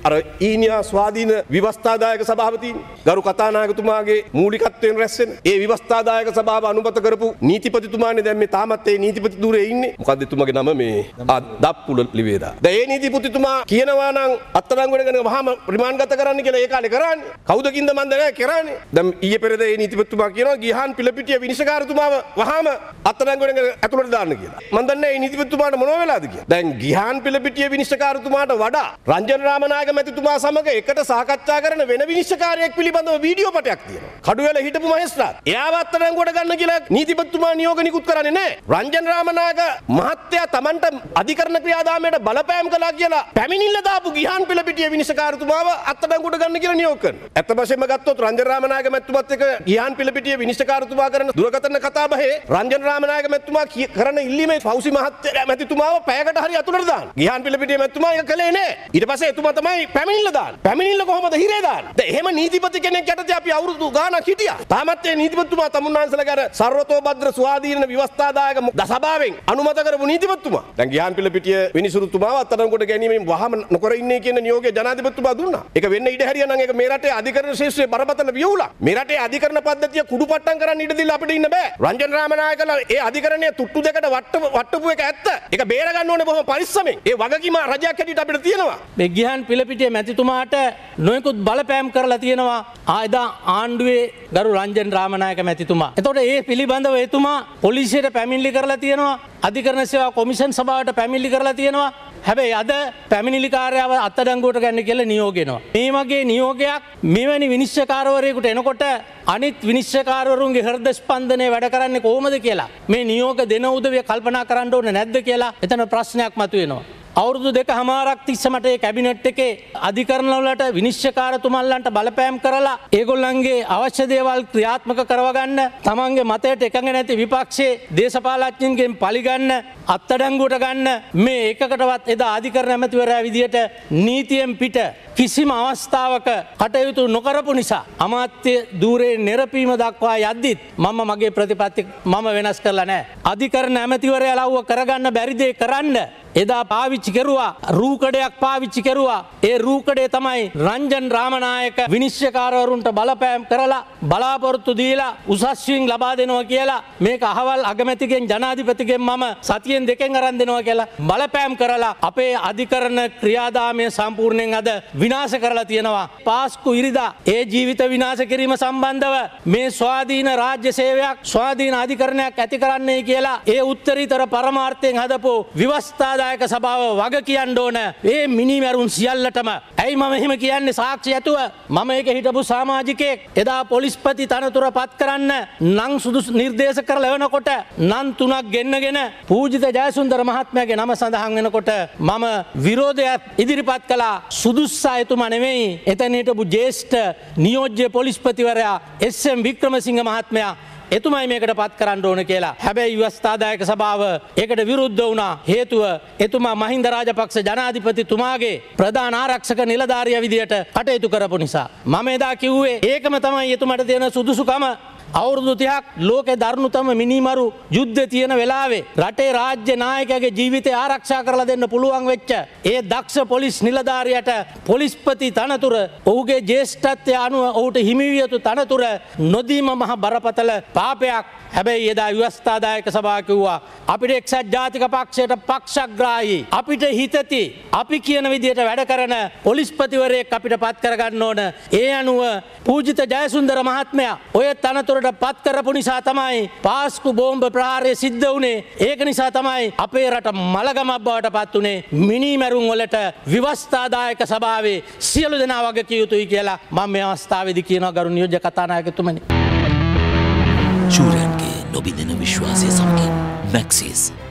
අර ඊනියා ස්වාධීන ව්‍යවස්ථාදායක සභාපතින් ගරු කතානායකතුමාගේ මූලිකත්වයෙන් රැස් වෙන ඒ ව්‍යවස්ථාදායක සභාව අනුමත කරපු නීතිපතිතුමානේ දැන් මේ තාමත් ඒ නීතිපති ධුරේ ඉන්නේ. මොකද්ද එතුමාගේ නම මේ දප්පුල ලිවේදා. දැන් ඒ නීතිපතිතුමා කියනවා නම් අත්අඩංගුවට ගෙන වහාම රිමාන්ඩ් ගත කරන්න කියලා ඒ කාලේ කරන්නේ. කවුදකින්ද මන් දන්නේ කරන්නේ. දැන් ඊයේ පෙරේද ඒ නීතිපතිතුමා කියනවා ගිහාන් පිළපිටිය විනිශ්චයකාරතුමාව වහාම අත්අඩංගුවට ගෙන ඇතුළට දාන්න කියලා. මන් දන්නේ මේ නීතිපතිතුමාට මොනව වෙලාද කියලා. දැන් ගිහාන් පිළපිටිය විනිශ්චයකාරතුමාට වඩා රංජන රාමනායක මැතිතුමා සමග එකට සාකච්ඡා කරන වෙන විනිශ්චයකාරයෙක් පිළිබඳව වීඩියෝ පටයක් තියෙනවා. කඩුවැල හිටපු මහේස්ත්‍රාත්. එයාව අත්අඩංගුවට ගන්න කියලා නීතිපතිතුමා නියෝග නිකුත් කරන්නේ නැහැ. රංජන රාමනායක මහත්තයා Tamanට අධිකරණ ක්‍රියාදාමයට බලපෑම් කළා කියලා පැමිණිල්ල දාපු ගිහාන් පිළපිටිය විනිශ්චයකාරතුමාව අත්අඩංගුවට ගන්න කියලා නියෝග කරනවා. ඇත්ත වශයෙන්ම ගත්තොත් රංජන රාමනායක මැතිතුමත් එක්ක ගිහාන් පිළපිටිය විනිශ්චයකාරතුමා කරන දුරකථන කතාබහේ රංජන රාමනායක මැතිතුමා කරන ඉල්ලීමේ ෆෞසි මහත්තයා මැතිතුමාව පැයකට හරි අතුලට දාන්න. ගිහාන් පිළපිටිය මැතිතුමා ඒක කළේ නැහැ. ඊට පස්සේ එතුමා තමයි පැමිණිල්ල දාන්න. පැමිණිල්ල කොහොමද හිරේ දාන්න? දැන් එහෙම නීතිපති කෙනෙක් යටතේ අපි අවුරුදු ගාණක් හිටියා. තාමත් ඒ නීතිපතිතුමා තමුන්නාන්සලගේ අර සර්වතෝභද්‍ර ස්වාධීන ව්‍යවස්ථාදායක සභාවෙන් අනුමත කරපු නීතිපතිතුමා. දැන් ගිහාන් පිළපිටිය විනිසුරුතුමාව අත්අඩංගුවට ගැනීමෙන් වහම නොකර ඉන්නේ කියන නියෝගය ජනාධිපතිතුමා දුන්නා. ඒක වෙන්න ඉඩ හැරියා නම් ඒක මේ රටේ අධිකරණ ශාස්ත්‍රයේ බරපතල වියවුලක්. මේ රටේ අධිකරණ පද්ධතිය කුඩුපට්ටම් කරන්න ඉඩ දීලා අපිට ඉන්න බෑ. රංජන රාමනායකලා ඒ අධිකරණයේ තුට්ටු දෙකට වට්ටපු එක ඇත්ත. ඒක බේර ගන්න ඕනේ බොහොම පරිස්සමෙන්. ඒ වගකීම රජයක් හැටියට අපිට තියෙනවා. මේ ගිහාන් පිළපිටිය මැතිතුමාට නොයෙකුත් බලපෑම් කරලා තියෙනවා ආයදා ආණ්ඩුවේ ගරු රංජන රාමනායක මැතිතුමා. එතකොට ඒ පිළිබඳව එතුමා පොලිසියට පැමිණිලි කරලා තියෙනවා. අධිකරණ සේවා කොමිෂන් සභාවට පැමිණිලි කරලා තියෙනවා. හැබැයි අද පැමිණිලිකාරයව අත්අඩංගුවට ගන්න කියලා නියෝගනවා. මේ වගේ නියෝගයක් මෙවැනි විනිශ්චයකාරවරයෙකුට එනකොට අනිත් විනිශ්චයකාරවරුන්ගේ හෘද ස්පන්දනය වැඩ කරන්නේ කොහොමද කියලා මේ නියෝග දෙන උදවිය කල්පනා කරන්න ඕනේ නැද්ද කියලා එතන ප්‍රශ්නයක් මතුවෙනවා. අවුරුදු 2.5ක් තිස්සේ මට ඒ කැබිනට් එකේ අධිකරණ වලට විනිශ්චයකාරතුමන්ලන්ට බලපෑම් කරලා ඒගොල්ලන්ගේ අවශ්‍ය දේවල් ක්‍රියාත්මක කරවගන්න තමන්ගේ මතයට එකඟ නැති විපක්ෂයේ දේශපාලඥයින්ගෙන් පලිගන්න අත්අඩංගුවට ගන්න මේ එකකටවත් එදා අධිකරණ ඇමතිවරයා විදියට නීතියෙන් පිට කිසිම අවස්ථාවක කටයුතු නොකරපු නිසා අමාත්‍ය ධූරේ නිරපීම දක්වා යද්දිත් මම මගේ ප්‍රතිපත්ති මම වෙනස් කරලා නැහැ. අධිකරණ ඇමතිවරයා ලව්ව කරගන්න බැරි දේ කරන්න එදා පාවිච්චි කෙරුවා රූකඩයක් පාවිච්චි කෙරුවා. ඒ රූකඩේ තමයි රංජන් රාමනායක විනිශ්චයකාරවරුන්ට බලපෑම් කරලා බලාපොරොත්තු දීලා උසස්වීම් ලබා දෙනවා කියලා මේක අහවල් අගමැතිගෙන් ජනාධිපතිගෙන් මම සතියෙන් දෙකෙන් අරන් දෙනවා කියලා බලපෑම් කරලා අපේ අධිකරණ ක්‍රියාදාමය සම්පූර්ණයෙන් අද විනාශ කරලා තියෙනවා. පාස්කු ඉරිදා ඒ ජීවිත විනාශ කිරීම සම්බන්ධව මේ ස්වාධීන රාජ්‍ය සේවයක් ස්වාධීන අධිකරණයක් ඇති කරන්නයි කියලා ඒ උත්තරීතර පරමාර්ථයෙන් හදපු ව්‍යවස්ථා දායක සභාව වග කියන්න ඕන ඒ මිනිමරුන් සියල්ලටම. ඇයි මම එහෙම කියන්නේ සාක්ෂි ඇතුව? මම ඒක හිටපු සමාජිකයෙක්. එදා පොලිස්පති තනතුර පත් කරන්න නම් සුදුසු නිර්දේශ කරලා එවනකොට නම් 3ක් ගෙන්නගෙන පූජිත ජයසුන්දර මහත්මයාගේ නම සඳහන් වෙනකොට මම විරෝධයක් ඉදිරිපත් කළා. සුදුස්සා එතුමා නෙවෙයි. එතන හිටපු ජ්‍යෙෂ්ඨ නියෝජ්‍ය පොලිස්පතිවරයා එස්.එම්. වික්‍රමසිංහ මහත්මයා එතුමයි මේකට පත් කරන්න ඕන කියලා. හැබැයි ව්‍යවස්ථාදායක සභාව ඒකට විරුද්ධ වුණා. හේතුව එතුමා මහින්ද රාජපක්ෂ ජනාධිපතිතුමාගේ ප්‍රධාන ආරක්ෂක නිලධාරියා විදියට කටයුතු කරපු නිසා. මම එදා කිව්වේ ඒකම තමයි එතුමාට තියෙන සුදුසුකම. අවුරුදු 30ක් ලෝකේ දරුණුතම මිනිමරු යුද්ධ තියෙන වෙලාවේ රටේ රාජ්‍ය නායකයාගේ ජීවිතය ආරක්ෂා කරලා දෙන්න පුළුවන් වෙච්ච ඒ දක්ෂ පොලිස් නිලධාරියට පොලිස්පති තනතුර ඔහුගේ ජ්‍යෙෂ්ඨත්වය අනුව ඔහුට හිමි විය යුතු තනතුර නොදීම මහ බරපතල පාපයක්. හැබැයි එදා ව්‍යවස්ථාදායක සභාව කිව්වා අපිට එක්සත් ජාතික පක්ෂයට පක්ෂග්‍රාහී අපිට හිතති අපි කියන විදියට වැඩ කරන පොලිස්පතිවරයෙක් අපිට පත් කරගන්න ඕන. ඒ අනුව පූජිත ජයසුන්දර මහත්මයා ඔය තනතුරට පත් කරපු නිසා තමයි පාස්කු බෝම්බ ප්‍රහාරය සිද්ධ වුණේ. ඒක නිසා තමයි අපේ රට මලගමක් බවට පත් වුණේ. මිනිමරුන් වලට ව්‍යවස්ථාදායක සභාවේ සියලු දෙනා වග කිය යුතුයි කියලා මම මේ අවස්ථාවේදී කියනවා ගරු නියෝජ්‍ය කතානායකතුමනි. ශූරයන්ගේ නොබිඳෙන විශ්වාසය සමගින් මැක්සිස්